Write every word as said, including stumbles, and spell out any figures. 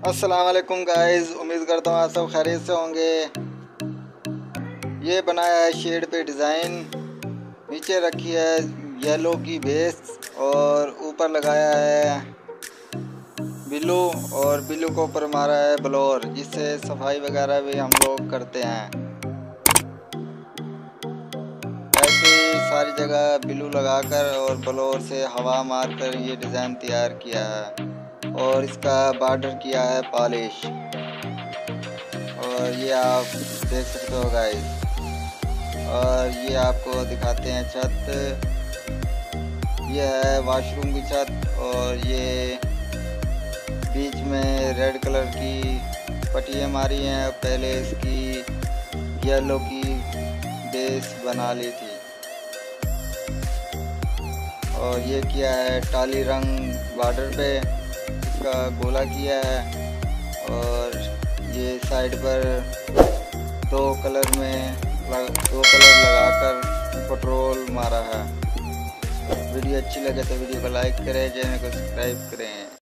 अस्सलाम वालेकुम गाइस, उम्मीद करता हूँ आप सब खैरियत से होंगे। ये बनाया है शेड पे डिज़ाइन, नीचे रखी है येलो की बेस और ऊपर लगाया है ब्लू और ब्लू के ऊपर मारा है ब्लोर, जिससे सफाई वगैरह भी हम लोग करते हैं। ऐसे ही सारी जगह ब्लू लगाकर और ब्लोर से हवा मारकर ये डिज़ाइन तैयार किया है और इसका बॉर्डर किया है पॉलिश। और ये आप देख सकते हो गाइस। और ये आपको दिखाते हैं छत, ये है वॉशरूम की छत और ये बीच में रेड कलर की पट्टियाँ मारी हैं। पहले इसकी येलो की बेस बना ली थी और ये किया है टाली रंग बॉर्डर पे, इसका गोला किया है। और ये साइड पर दो कलर में दो कलर लगाकर पेट्रोल मारा है। वीडियो अच्छी लगे तो वीडियो को लाइक करें, चैनल को सब्सक्राइब करें।